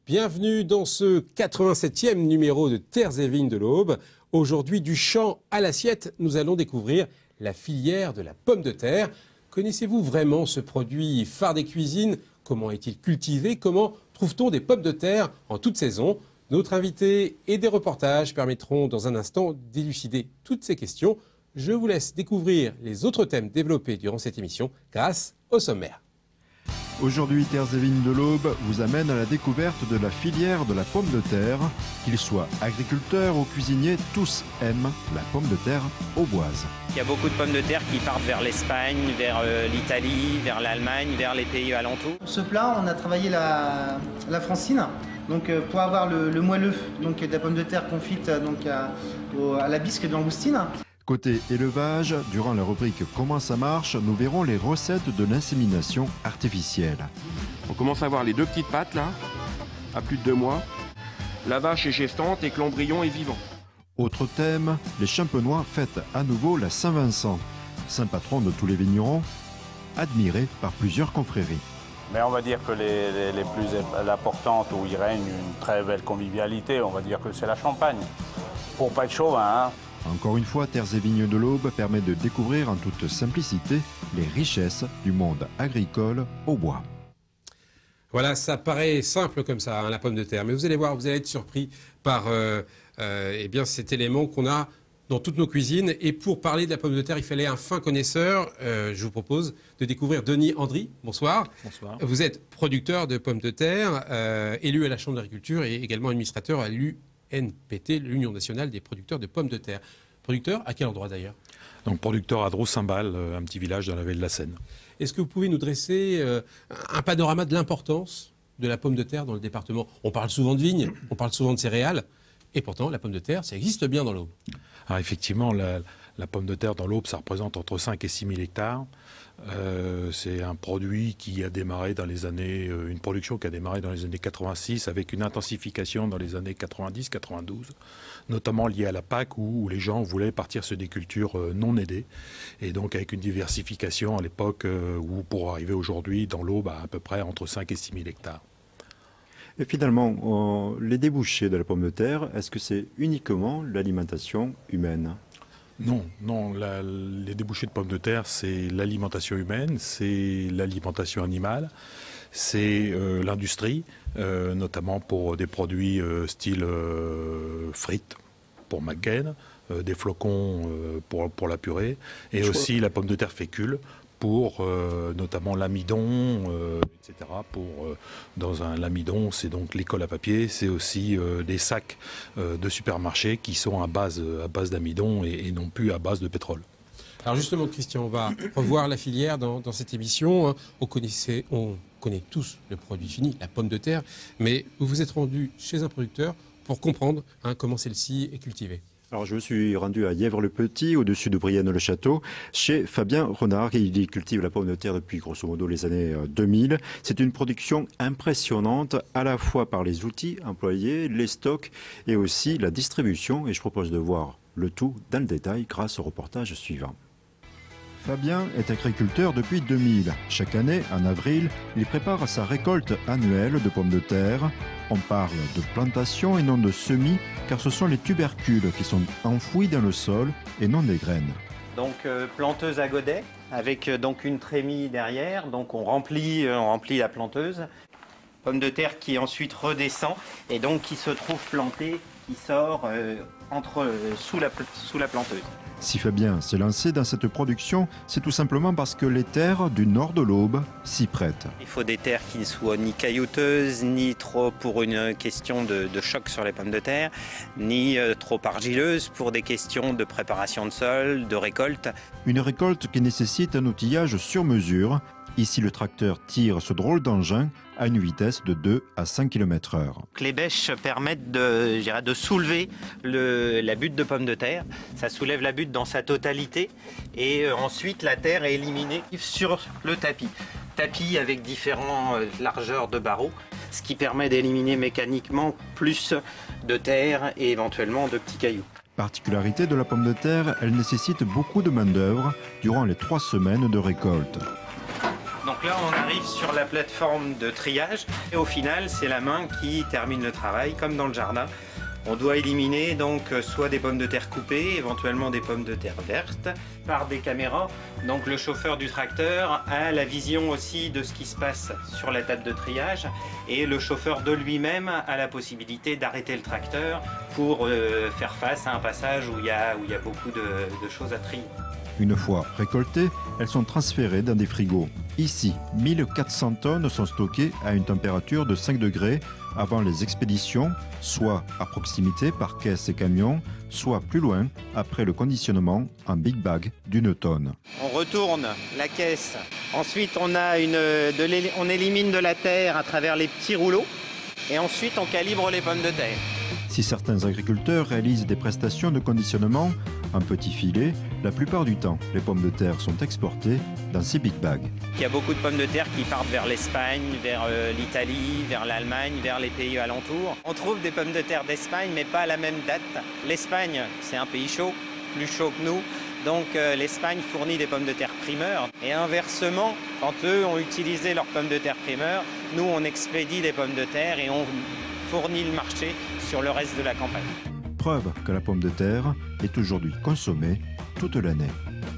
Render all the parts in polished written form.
Bienvenue dans ce 87e numéro de Terres et Vignes de l'Aube. Aujourd'hui, du champ à l'assiette, nous allons découvrir la filière de la pomme de terre. Connaissez-vous vraiment ce produit phare des cuisines? Comment est-il cultivé? Comment trouve-t-on des pommes de terre en toute saison? Notre invité et des reportages permettront dans un instant d'élucider toutes ces questions. Je vous laisse découvrir les autres thèmes développés durant cette émission grâce au sommaire. Aujourd'hui, Terres et Vignes de l'Aube vous amène à la découverte de la filière de la pomme de terre. Qu'ils soient agriculteurs ou cuisiniers, tous aiment la pomme de terre auboise. Il y a beaucoup de pommes de terre qui partent vers l'Espagne, vers l'Italie, vers l'Allemagne, vers les pays alentours. Pour ce plat, on a travaillé la francine. Donc, pour avoir le moelleux donc, de la pomme de terre confite donc, à la bisque de langoustine. Côté élevage, durant la rubrique Comment ça marche, nous verrons les recettes de l'insémination artificielle. On commence à voir les deux petites pattes là, à plus de 2 mois. La vache est gestante et que l'embryon est vivant. Autre thème, les Champenois fêtent à nouveau la Saint-Vincent, saint patron de tous les vignerons, admiré par plusieurs confréries. Mais on va dire que les plus importantes où il règne une très belle convivialité, on va dire que c'est la Champagne. Pour pas être chauvin, hein. Encore une fois, Terres et Vignes de l'Aube permet de découvrir en toute simplicité les richesses du monde agricole au bois. Voilà, ça paraît simple comme ça, hein, la pomme de terre. Mais vous allez voir, vous allez être surpris par eh bien, cet élément qu'on a dans toutes nos cuisines. Et pour parler de la pomme de terre, il fallait un fin connaisseur. Je vous propose de découvrir Denis Andry. Bonsoir. Bonsoir. Vous êtes producteur de pommes de terre, élu à la Chambre d'agriculture et également administrateur à l'UNPT, l'Union nationale des producteurs de pommes de terre. Producteur, à quel endroit d'ailleurs? Donc producteur à Dreux-Saint-Bal, un petit village dans la vallée de la Seine. Est-ce que vous pouvez nous dresser un panorama de l'importance de la pomme de terre dans le département? On parle souvent de vignes, on parle souvent de céréales, et pourtant la pomme de terre, ça existe bien dans l'Aube. Alors effectivement, la pomme de terre dans l'Aube, ça représente entre 5 et 6 000 hectares. C'est un produit qui a démarré dans les années, une production qui a démarré dans les années 86 avec une intensification dans les années 90-92, notamment liée à la PAC où les gens voulaient partir sur des cultures non aidées et donc avec une diversification à l'époque où pour arriver aujourd'hui dans l'Aube à peu près entre 5 et 6 000 hectares. Et finalement, les débouchés de la pomme de terre, est-ce que c'est uniquement l'alimentation humaine ? Non, les débouchés de pommes de terre, c'est l'alimentation humaine, c'est l'alimentation animale, c'est l'industrie, notamment pour des produits style frites, pour McCain, des flocons pour la purée, et aussi la pomme de terre fécule, pour notamment l'amidon, etc. Dans un l'amidon, c'est donc les colles à papier, c'est aussi des sacs de supermarché qui sont à base d'amidon et non plus à base de pétrole. Alors justement, Christian, on va revoir la filière dans cette émission. On connaît tous le produit fini, la pomme de terre, mais vous vous êtes rendu chez un producteur pour comprendre comment celle-ci est cultivée. Alors je me suis rendu à Yèvres-le-Petit, au-dessus de Brienne-le-Château, chez Fabien Renard, qui cultive la pomme de terre depuis grosso modo les années 2000. C'est une production impressionnante, à la fois par les outils employés, les stocks et aussi la distribution. Et je propose de voir le tout dans le détail grâce au reportage suivant. Fabien est agriculteur depuis 2000. Chaque année, en avril, il prépare sa récolte annuelle de pommes de terre. On parle de plantation et non de semis, car ce sont les tubercules qui sont enfouis dans le sol et non des graines. Donc planteuse à godet, avec donc une trémie derrière. Donc on remplit la planteuse. Pomme de terre qui ensuite redescend et donc qui se trouve plantée, qui sort sous la planteuse. Si Fabien s'est lancé dans cette production, c'est tout simplement parce que les terres du nord de l'Aube s'y prêtent. Il faut des terres qui ne soient ni caillouteuses, ni trop pour une question de choc sur les pommes de terre, ni trop argileuses pour des questions de préparation de sol, de récolte. Une récolte qui nécessite un outillage sur mesure. Ici, le tracteur tire ce drôle d'engin à une vitesse de 2 à 5 km/h. Les bêches permettent de soulever la butte de pommes de terre. Ça soulève la butte dans sa totalité et ensuite la terre est éliminée sur le tapis. Tapis avec différentes largeurs de barreaux, ce qui permet d'éliminer mécaniquement plus de terre et éventuellement de petits cailloux. Particularité de la pomme de terre, elle nécessite beaucoup de main-d'œuvre durant les 3 semaines de récolte. Donc là, on arrive sur la plateforme de triage et au final, c'est la main qui termine le travail, comme dans le jardin. On doit éliminer donc soit des pommes de terre coupées, éventuellement des pommes de terre vertes, par des caméras. Donc le chauffeur du tracteur a la vision aussi de ce qui se passe sur la table de triage et le chauffeur de lui-même a la possibilité d'arrêter le tracteur pour faire face à un passage où il y a beaucoup de choses à trier. Une fois récoltées, elles sont transférées dans des frigos. Ici, 1400 tonnes sont stockées à une température de 5 degrés avant les expéditions, soit à proximité par caisse et camion, soit plus loin après le conditionnement en big bag d'1 tonne. On retourne la caisse. Ensuite, on élimine de la terre à travers les petits rouleaux. Et ensuite, on calibre les pommes de terre. Si certains agriculteurs réalisent des prestations de conditionnement en petit filet, la plupart du temps, les pommes de terre sont exportées dans ces big bags. Il y a beaucoup de pommes de terre qui partent vers l'Espagne, vers l'Italie, vers l'Allemagne, vers les pays alentours. On trouve des pommes de terre d'Espagne, mais pas à la même date. L'Espagne, c'est un pays chaud, plus chaud que nous. Donc l'Espagne fournit des pommes de terre primeurs. Et inversement, quand eux ont utilisé leurs pommes de terre primeurs, nous on expédie des pommes de terre et on fournit le marché sur le reste de la campagne. Preuve que la pomme de terre est aujourd'hui consommée toute l'année.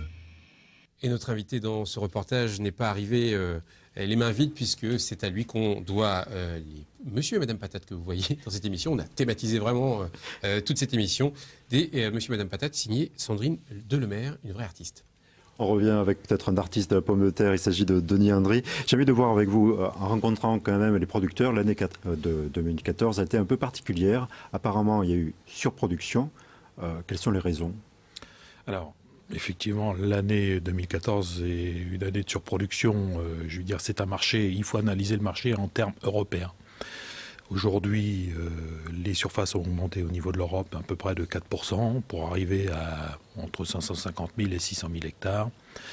Et notre invité dans ce reportage n'est pas arrivé les mains vides puisque c'est à lui qu'on doit Monsieur et Madame Patate que vous voyez dans cette émission. On a thématisé vraiment toute cette émission des Monsieur et Madame Patate signée Sandrine Delemaire, une vraie artiste. On revient avec peut-être un artiste de la pomme de terre, il s'agit de Denis Andry. J'ai envie de voir avec vous, en rencontrant quand même les producteurs, l'année de 2014 a été un peu particulière. Apparemment, il y a eu surproduction. Quelles sont les raisons? Alors, effectivement, l'année 2014 est une année de surproduction. Je veux dire, c'est un marché, il faut analyser le marché en termes européens. Aujourd'hui, les surfaces ont augmenté au niveau de l'Europe à peu près de 4% pour arriver à entre 550 000 et 600 000 hectares,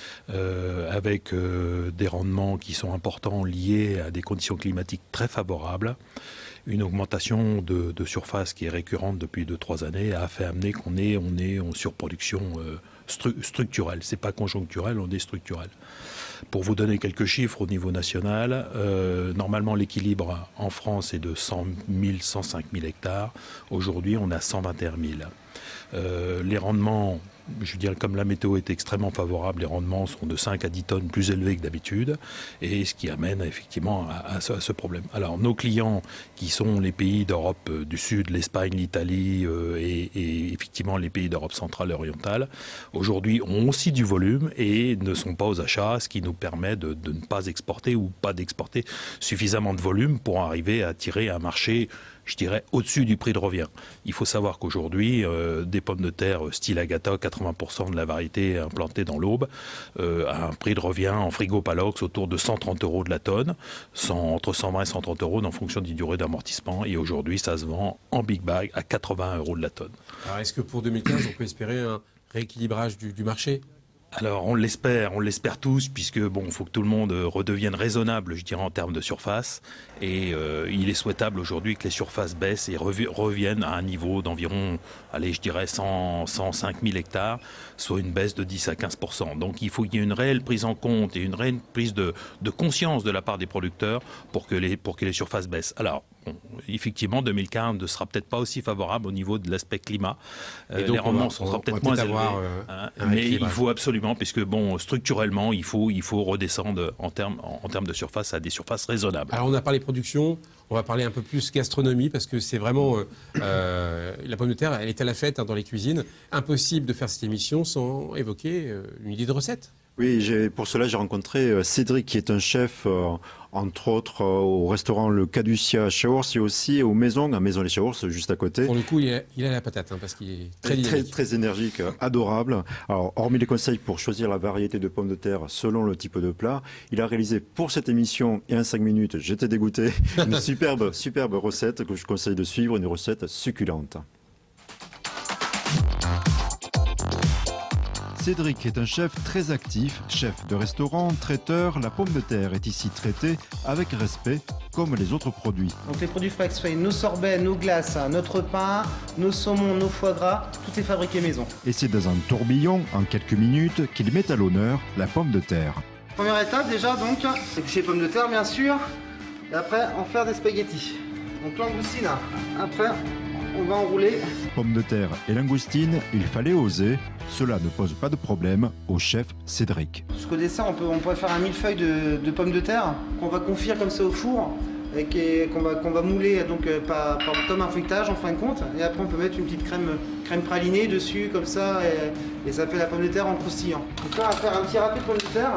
avec des rendements qui sont importants liés à des conditions climatiques très favorables. Une augmentation de surface qui est récurrente depuis 2-3 années a fait amener qu'on est en surproduction structurelle. C'est pas conjoncturel, on est structurel. Pour vous donner quelques chiffres au niveau national, normalement l'équilibre en France est de 100 000, 105 000 hectares. Aujourd'hui, on a 121 000. Les rendements, je veux dire, comme la météo est extrêmement favorable, les rendements sont de 5 à 10 tonnes plus élevés que d'habitude, et ce qui amène effectivement à ce problème. Alors nos clients, qui sont les pays d'Europe du Sud, l'Espagne, l'Italie et effectivement les pays d'Europe centrale et orientale, aujourd'hui ont aussi du volume et ne sont pas aux achats, ce qui nous permet de ne pas exporter ou pas d'exporter suffisamment de volume pour arriver à tirer un marché, je dirais, au-dessus du prix de revient. Il faut savoir qu'aujourd'hui, des pommes de terre style Agata, 80% de la variété implantée dans l'Aube, à un prix de revient en frigo Palox autour de 130 € de la tonne, entre 120 et 130 € en fonction des durées d'amortissement. Et aujourd'hui, ça se vend en big bag à 80 € de la tonne. Alors, est-ce que pour 2015, on peut espérer un rééquilibrage du marché ? Alors on l'espère tous, puisque bon, il faut que tout le monde redevienne raisonnable, je dirais, en termes de surface. Et il est souhaitable aujourd'hui que les surfaces baissent et reviennent à un niveau d'environ, allez, je dirais 105 000 hectares, soit une baisse de 10 à 15%. Donc il faut qu'il y ait une réelle prise en compte et une réelle prise de conscience de la part des producteurs pour que les surfaces baissent. Alors, effectivement, 2015 ne sera peut-être pas aussi favorable au niveau de l'aspect climat. Donc les rendements seront peut-être moins élevés. Mais il faut absolument, puisque bon, structurellement, il faut redescendre en termes de surface à des surfaces raisonnables. Alors on a parlé production, on va parler un peu plus gastronomie, parce que c'est vraiment la pomme de terre, elle est à la fête dans les cuisines. Impossible de faire cette émission sans évoquer une idée de recette. Oui, pour cela, j'ai rencontré Cédric, qui est un chef, entre autres, au restaurant Le Caducia à Chaours, et aussi aux Maisons, à Maison les Chaours, juste à côté. Pour le coup, il a la patate, parce qu'il est très dynamique. Très énergique, adorable. Alors, hormis les conseils pour choisir la variété de pommes de terre selon le type de plat, il a réalisé pour cette émission, et en 5 minutes, j'étais dégoûté, une superbe recette que je conseille de suivre, une recette succulente. Cédric est un chef très actif, chef de restaurant, traiteur. La pomme de terre est ici traitée avec respect, comme les autres produits. Donc les produits Flex Fay, nos sorbets, nos glaces, notre pain, nos saumons, nos foie gras, tout est fabriqué maison. Et c'est dans un tourbillon, en quelques minutes, qu'il met à l'honneur la pomme de terre. Première étape déjà donc, éplucher les pommes de terre bien sûr, et après en faire des spaghettis. Donc langoustine, après on va enrouler. Pommes de terre et langoustines, il fallait oser. Cela ne pose pas de problème au chef Cédric. Jusqu'au dessert, on pourrait faire un millefeuille de pommes de terre qu'on va confire comme ça au four et qu'on va mouler donc, comme un feuilletage en fin de compte. Et après, on peut mettre une petite crème pralinée dessus comme ça et ça fait la pomme de terre en croustillant. Donc là, on va faire un petit râpé de pommes de terre.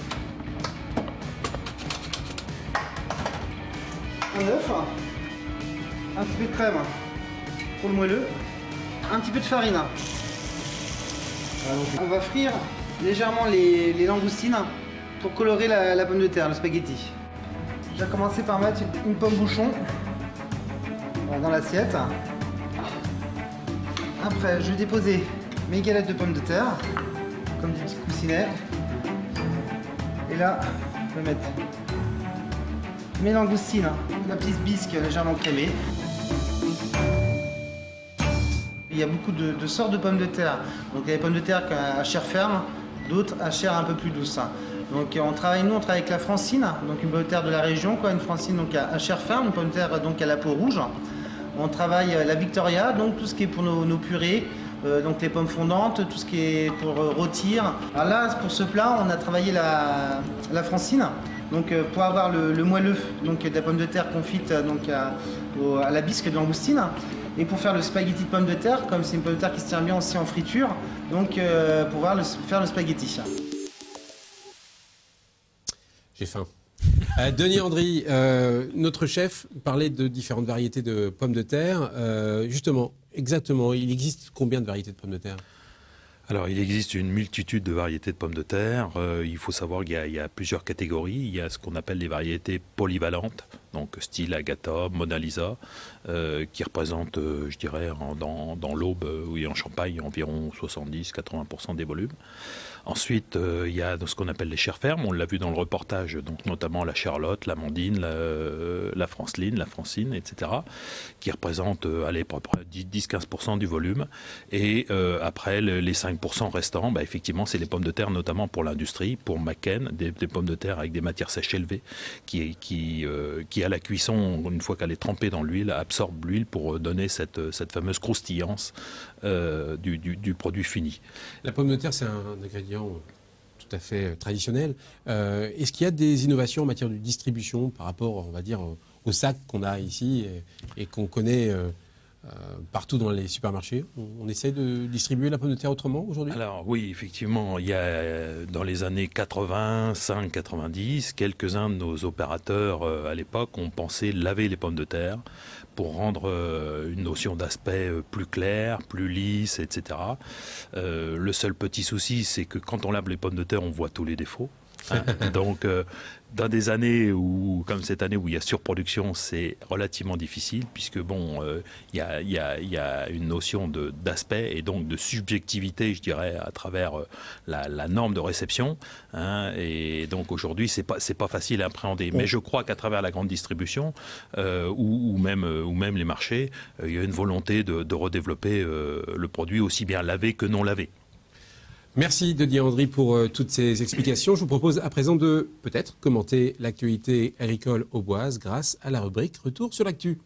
Un œuf, un petit peu de crème pour le moelleux, un petit peu de farine. On va frire légèrement les langoustines pour colorer la pomme de terre, le spaghetti. Je vais commencer par mettre une pomme bouchon dans l'assiette. Après, je vais déposer mes galettes de pommes de terre, comme des petits coussinets. Et là, je vais mettre mes langoustines, la petite bisque légèrement crémée. Il y a beaucoup de sortes de pommes de terre. Donc il y a des pommes de terre à chair ferme, d'autres à chair un peu plus douce. Donc nous on travaille avec la francine, donc une pomme de terre de la région, une francine donc à chair ferme, une pomme de terre donc à la peau rouge. On travaille la Victoria, donc tout ce qui est pour nos purées, donc les pommes fondantes, tout ce qui est pour rôtir. Alors là, pour ce plat, on a travaillé la francine. Donc pour avoir le moelleux, donc de la pomme de terre confite donc à la bisque de langoustine. Et pour faire le spaghetti de pommes de terre, comme c'est une pomme de terre qui se tient bien aussi en friture, donc pour pouvoir faire le spaghetti. J'ai faim. Denis Andry, notre chef parlait de différentes variétés de pommes de terre. Justement, exactement, il existe combien de variétés de pommes de terre ? Alors, il existe une multitude de variétés de pommes de terre. Il faut savoir qu'il y a plusieurs catégories. Il y a ce qu'on appelle les variétés polyvalentes, donc style Agatha, Mona Lisa, qui représentent, je dirais, dans l'Aube et en Champagne, environ 70-80% des volumes. Ensuite, il y a ce qu'on appelle les chairs fermes, on l'a vu dans le reportage, donc notamment la Charlotte, l'Amandine, la Franceline, la Francine, etc., qui représentent à peu près 10-15% du volume. Et après, les 5% restants, effectivement, c'est les pommes de terre, notamment pour l'industrie, pour Macken, des pommes de terre avec des matières sèches élevées, qui à la cuisson, une fois qu'elle est trempée dans l'huile, absorbe l'huile pour donner cette fameuse croustillance du produit fini. La pomme de terre, c'est un ingrédient tout à fait traditionnel. Est-ce qu'il y a des innovations en matière de distribution par rapport, on va dire, au sac qu'on a ici et qu'on connaît partout dans les supermarchés? On essaie de distribuer la pomme de terre autrement aujourd'hui? Alors oui, effectivement, il y a dans les années 85-90, quelques-uns de nos opérateurs à l'époque ont pensé laver les pommes de terre pour rendre une notion d'aspect plus clair, plus lisse, etc. Le seul petit souci, c'est que quand on lave les pommes de terre, on voit tous les défauts. Donc, dans des années comme cette année où il y a surproduction, c'est relativement difficile puisque il y a une notion d'aspect et donc de subjectivité, je dirais, à travers la norme de réception. Et donc aujourd'hui, c'est pas facile à appréhender. Mais je crois qu'à travers la grande distribution ou même les marchés, il y a une volonté de redévelopper le produit aussi bien lavé que non lavé. Merci Denis Andry pour toutes ces explications. Je vous propose à présent de peut-être commenter l'actualité agricole auboise grâce à la rubrique Retour sur l'actu.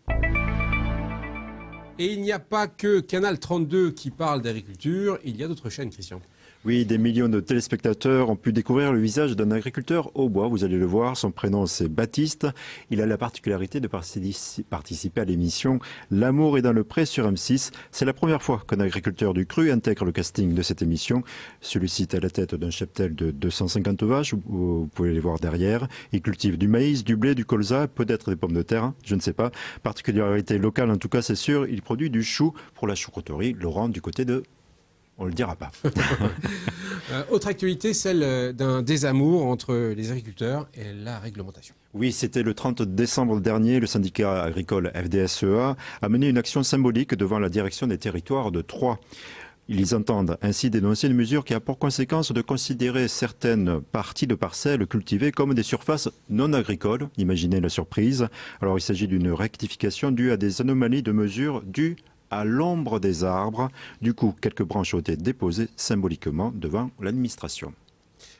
Et il n'y a pas que Canal 32 qui parle d'agriculture, il y a d'autres chaînes, Christian. Oui, des millions de téléspectateurs ont pu découvrir le visage d'un agriculteur au bois. Vous allez le voir, son prénom c'est Baptiste. Il a la particularité de participer à l'émission L'amour est dans le pré sur M6. C'est la première fois qu'un agriculteur du cru intègre le casting de cette émission. Celui-ci est à la tête d'un cheptel de 250 vaches, vous pouvez les voir derrière. Il cultive du maïs, du blé, du colza, peut-être des pommes de terre, je ne sais pas. Particularité locale en tout cas, c'est sûr, il produit du chou pour la choucroterie Laurent du côté de... On ne le dira pas. Autre actualité, celle d'un désamour entre les agriculteurs et la réglementation. Oui, c'était le 30 décembre dernier. Le syndicat agricole FDSEA a mené une action symbolique devant la direction des territoires de Troyes. Ils entendent ainsi dénoncer une mesure qui a pour conséquence de considérer certaines parties de parcelles cultivées comme des surfaces non agricoles. Imaginez la surprise. Alors il s'agit d'une rectification due à des anomalies de mesure dues à l'ombre des arbres. Du coup, quelques branches ont été déposées symboliquement devant l'administration.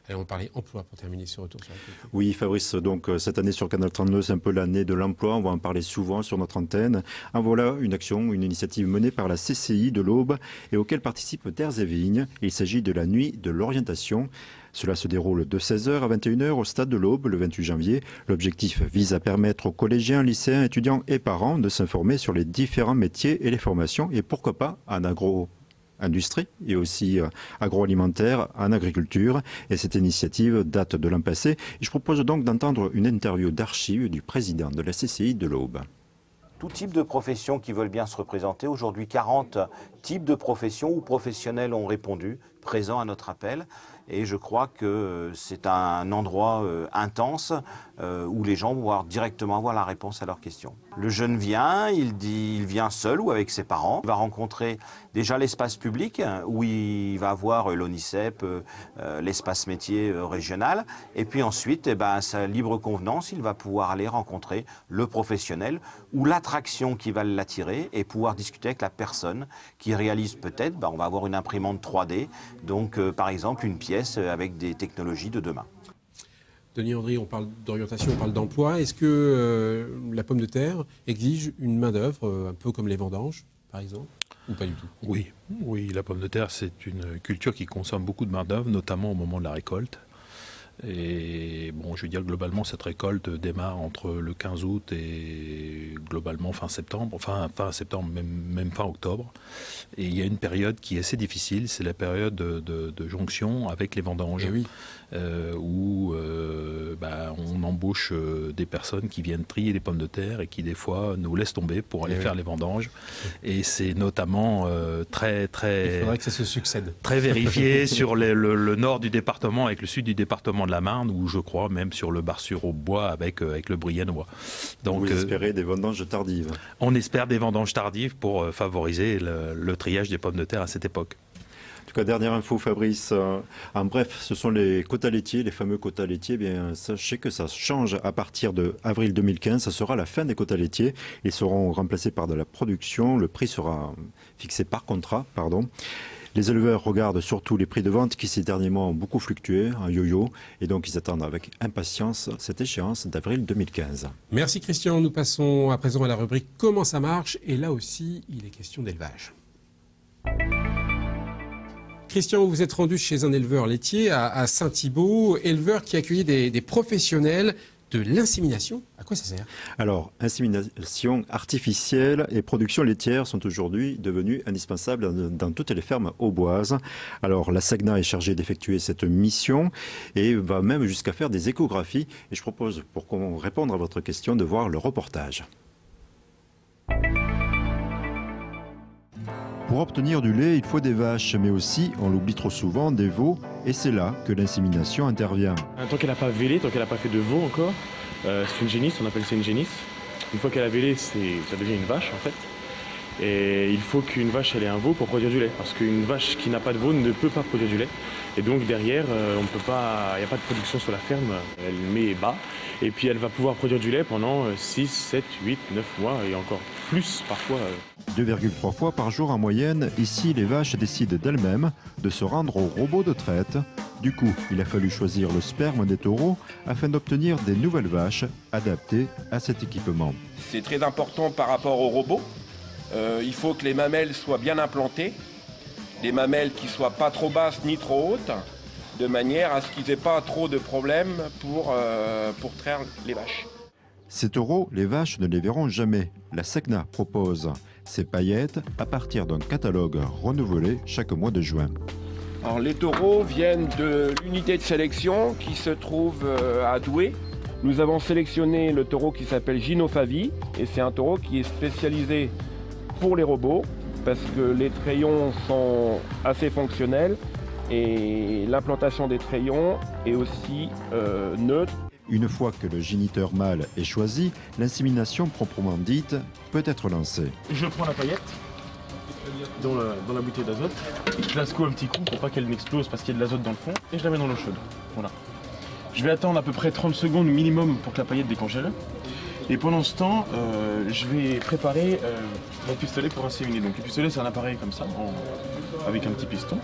Allez, on parlait emploi pour terminer ce retour sur l'actualité. Oui, Fabrice, donc cette année sur Canal 32, c'est un peu l'année de l'emploi. On va en parler souvent sur notre antenne. En voilà une action, une initiative menée par la CCI de l'Aube et auquel participent Terres et Vignes. Il s'agit de la nuit de l'orientation. Cela se déroule de 16h à 21h au stade de l'Aube le 28 janvier. L'objectif vise à permettre aux collégiens, lycéens, étudiants et parents de s'informer sur les différents métiers et les formations et pourquoi pas en agro-industrie et aussi agroalimentaire, en agriculture. Et cette initiative date de l'an passé. Et je propose donc d'entendre une interview d'archives du président de la CCI de l'Aube. Tout type de professions qui veulent bien se représenter. Aujourd'hui, 40 types de professions ou professionnels ont répondu, présents à notre appel. Et je crois que c'est un endroit intense où les gens vont directement avoir la réponse à leurs questions. Le jeune vient, il vient seul ou avec ses parents. Il va rencontrer déjà l'espace public où il va avoir l'ONICEP, l'espace métier régional. Et puis ensuite, à sa libre convenance, il va pouvoir aller rencontrer le professionnel ou l'attraction qui va l'attirer et pouvoir discuter avec la personne qui réalise peut-être, on va avoir une imprimante 3D, donc par exemple une pièce avec des technologies de demain. Denis Andry, on parle d'orientation, on parle d'emploi. Est-ce que la pomme de terre exige une main-d'œuvre, un peu comme les vendanges, par exemple, ou pas du tout? Oui, la pomme de terre, c'est une culture qui consomme beaucoup de main-d'œuvre, notamment au moment de la récolte. Et bon, je veux dire, globalement, cette récolte démarre entre le 15 août et globalement fin septembre, même fin octobre. Et il y a une période qui est assez difficile, c'est la période de jonction avec les vendanges. Oui. Où on embauche des personnes qui viennent trier les pommes de terre et qui des fois nous laissent tomber pour aller faire les vendanges. Et c'est notamment très... Il faudrait que ça se succède. Très vérifié sur le nord du département avec le sud du département de la Marne, ou je crois même sur le Bar-sur-Aube-Bois avec le Briennois. Donc, vous espérez des vendanges tardives? On espère des vendanges tardives pour favoriser le triage des pommes de terre à cette époque. En tout cas, dernière info, Fabrice. En bref, ce sont les quotas laitiers, les fameux quotas laitiers. Bien, sachez que ça change à partir de avril 2015. Ça sera la fin des quotas laitiers. Ils seront remplacés par de la production. Le prix sera fixé par contrat, Les éleveurs regardent surtout les prix de vente qui ces derniers mois ont beaucoup fluctué, en yo-yo, et donc ils attendent avec impatience cette échéance d'avril 2015. Merci Christian, nous passons à présent à la rubrique Comment ça marche, et là aussi il est question d'élevage. Christian, vous êtes rendu chez un éleveur laitier à Saint-Thibault, éleveur qui accueillait des professionnels de l'insémination. À quoi ça sert? Alors, insémination artificielle et production laitière sont aujourd'hui devenues indispensables dans toutes les fermes auboises. Alors, la SAGNA est chargée d'effectuer cette mission et va même jusqu'à faire des échographies. Et je propose, pour qu'on réponde à votre question, de voir le reportage. Pour obtenir du lait, il faut des vaches, mais aussi, on l'oublie trop souvent, des veaux. Et c'est là que l'insémination intervient. Tant qu'elle n'a pas vélé, tant qu'elle n'a pas fait de veau encore, c'est une génisse, on appelle ça une génisse. Une fois qu'elle a vélé, ça devient une vache en fait. Et il faut qu'une vache ait un veau pour produire du lait. Parce qu'une vache qui n'a pas de veau ne peut pas produire du lait. Et donc derrière, il n'y a pas de production sur la ferme. Elle met bas. Et puis elle va pouvoir produire du lait pendant 6, 7, 8, 9 mois et encore plus parfois. 2,3 fois par jour en moyenne, ici les vaches décident d'elles-mêmes de se rendre au robot de traite. Du coup, il a fallu choisir le sperme des taureaux afin d'obtenir des nouvelles vaches adaptées à cet équipement. C'est très important par rapport au robot. Il faut que les mamelles soient bien implantées, des mamelles qui ne soient pas trop basses ni trop hautes, de manière à ce qu'ils n'aient pas trop de problèmes pour traire les vaches. Ces taureaux, les vaches ne les verront jamais. La SAGNA propose ces paillettes à partir d'un catalogue renouvelé chaque mois de juin. Alors, les taureaux viennent de l'unité de sélection qui se trouve à Douai. Nous avons sélectionné le taureau qui s'appelle Gino Favi et c'est un taureau qui est spécialisé pour les robots parce que les trayons sont assez fonctionnels et l'implantation des trayons est aussi neutre. Une fois que le géniteur mâle est choisi, l'insémination proprement dite peut être lancée. Je prends la paillette dans la bouteille d'azote, je la secoue un petit coup pour pas qu'elle n'explose parce qu'il y a de l'azote dans le fond et je la mets dans l'eau chaude. Voilà. Je vais attendre à peu près 30 secondes minimum pour que la paillette décongèle. Et pendant ce temps, je vais préparer mon pistolet pour inséminer. Donc le pistolet, c'est un appareil comme ça, avec un petit piston.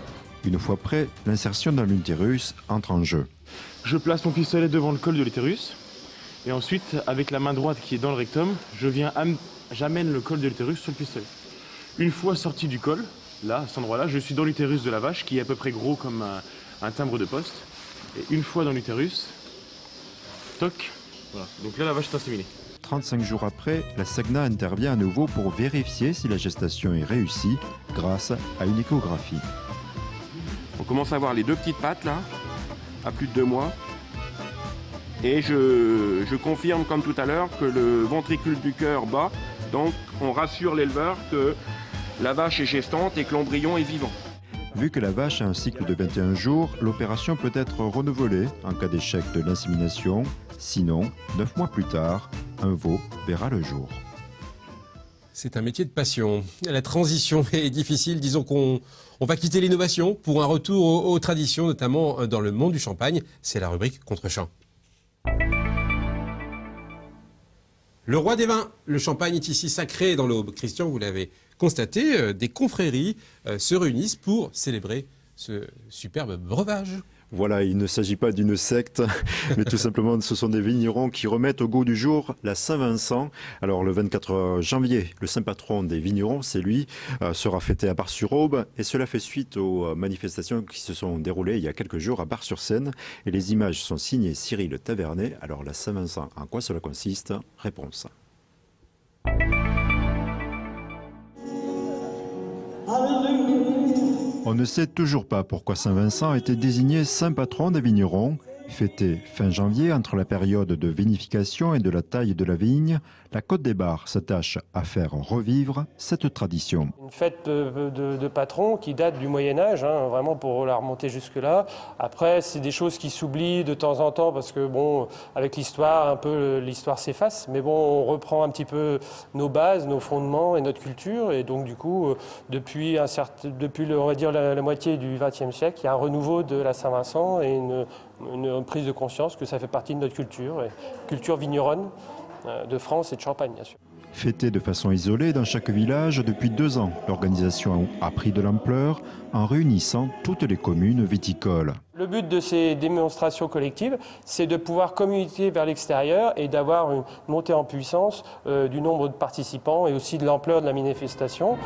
Une fois prêt, l'insertion dans l'utérus entre en jeu. Je place mon pistolet devant le col de l'utérus. Et ensuite, avec la main droite qui est dans le rectum, j'amène le col de l'utérus sur le pistolet. Une fois sorti du col, là, à cet endroit-là, je suis dans l'utérus de la vache, qui est à peu près gros comme un timbre de poste. Et une fois dans l'utérus, toc, voilà. Donc là, la vache est inséminée. 35 jours après, la SEGNA intervient à nouveau pour vérifier si la gestation est réussie grâce à une échographie. On commence à voir les deux petites pattes là, à plus de 2 mois. Et je confirme comme tout à l'heure que le ventricule du cœur bat. Donc on rassure l'éleveur que la vache est gestante et que l'embryon est vivant. Vu que la vache a un cycle de 21 jours, l'opération peut être renouvelée en cas d'échec de l'insémination. Sinon, 9 mois plus tard, un veau verra le jour. C'est un métier de passion. La transition est difficile. Disons qu'on va quitter l'innovation pour un retour aux traditions, notamment dans le monde du champagne. C'est la rubrique Contre-champ. Le roi des vins, le champagne est ici sacré dans l'Aube. Christian, vous l'avez constaté, des confréries se réunissent pour célébrer ce superbe breuvage. Voilà, il ne s'agit pas d'une secte, mais tout simplement ce sont des vignerons qui remettent au goût du jour la Saint-Vincent. Alors le 24 janvier, le saint patron des vignerons, c'est lui, sera fêté à Bar-sur-Aube. Et cela fait suite aux manifestations qui se sont déroulées il y a quelques jours à Bar-sur-Seine. Et les images sont signées Cyril Tavernet. Alors la Saint-Vincent, en quoi cela consiste? Réponse. On ne sait toujours pas pourquoi Saint-Vincent a été désigné saint patron des vignerons. Fêté fin janvier, entre la période de vinification et de la taille de la vigne, la Côte des Bars s'attache à faire revivre cette tradition. Une fête de patron qui date du Moyen-Âge, hein, vraiment pour la remonter jusque-là. Après, c'est des choses qui s'oublient de temps en temps parce que, bon, avec l'histoire, un peu l'histoire s'efface. Mais bon, on reprend un petit peu nos bases, nos fondements et notre culture. Et donc, du coup, depuis on va dire, la moitié du XXe siècle, il y a un renouveau de la Saint-Vincent et une prise de conscience que ça fait partie de notre culture, et culture vigneronne de France et de Champagne, bien sûr. Fêté de façon isolée dans chaque village depuis 2 ans, l'organisation a pris de l'ampleur en réunissant toutes les communes viticoles. Le but de ces démonstrations collectives, c'est de pouvoir communiquer vers l'extérieur et d'avoir une montée en puissance du nombre de participants et aussi de l'ampleur de la manifestation.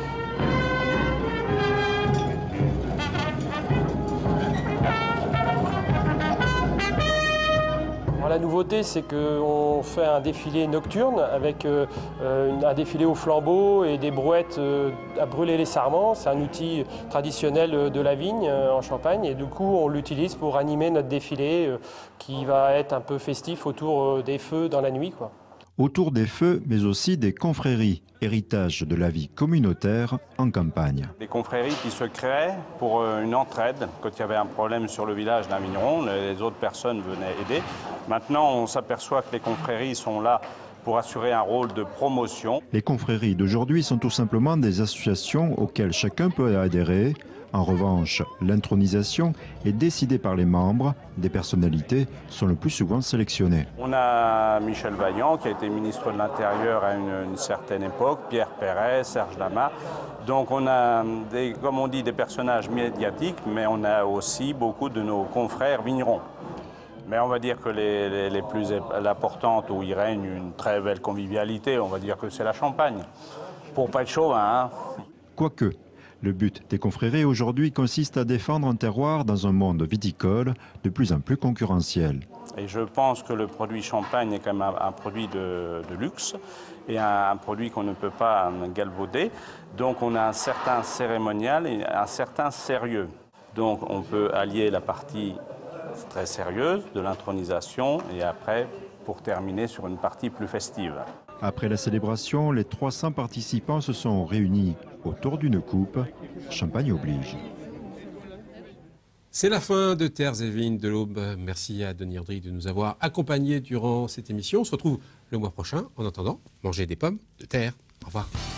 La nouveauté, c'est qu'on fait un défilé nocturne avec un défilé au flambeau et des brouettes à brûler les sarments. C'est un outil traditionnel de la vigne en Champagne et du coup on l'utilise pour animer notre défilé qui va être un peu festif autour des feux dans la nuit, quoi. Autour des feux, mais aussi des confréries, héritage de la vie communautaire en campagne. Des confréries qui se créaient pour une entraide. Quand il y avait un problème sur le village d'un vigneron, les autres personnes venaient aider. Maintenant, on s'aperçoit que les confréries sont là pour assurer un rôle de promotion. Les confréries d'aujourd'hui sont tout simplement des associations auxquelles chacun peut adhérer. En revanche, l'intronisation est décidée par les membres. Des personnalités sont le plus souvent sélectionnées. On a Michel Vaillant qui a été ministre de l'Intérieur à une certaine époque, Pierre Perret, Serge Lama. Donc on a, comme on dit, des personnages médiatiques, mais on a aussi beaucoup de nos confrères vignerons. Mais on va dire que les plus importantes, où il règne une très belle convivialité, on va dire que c'est la Champagne. Pour pas être chauvin, hein. Quoique, le but des confréries aujourd'hui consiste à défendre un terroir dans un monde viticole de plus en plus concurrentiel. Et je pense que le produit champagne est quand même un produit de luxe et un produit qu'on ne peut pas galvauder. Donc on a un certain cérémonial et un certain sérieux. Donc on peut allier la partie très sérieuse de l'intronisation et après pour terminer sur une partie plus festive. Après la célébration, les 300 participants se sont réunis autour d'une coupe. Champagne oblige. C'est la fin de Terres et Vignes de l'Aube. Merci à Denis Audry de nous avoir accompagnés durant cette émission. On se retrouve le mois prochain. En attendant, mangez des pommes de terre. Au revoir.